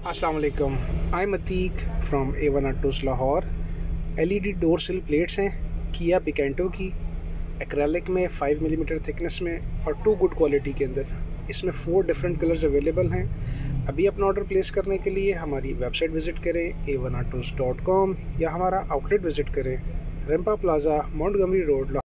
अस्सलाम वालेकुम। I am Atiq from A1 Autos Lahore. LED door sill plates हैं किया पिकेंटो की, एक्रेलिक में 5 मिलीमीटर थिकनेस में और 2 गुड क्वालिटी के अंदर। इसमें 4 डिफरेंट कलर्स अवेलेबल हैं। अभी अपना ऑर्डर प्लेस करने के लिए हमारी वेबसाइट विज़िट करें A1autos.com या हमारा आउटलेट विज़िट करें, रंपा प्लाज़ा, मोंटगोमरी रोड।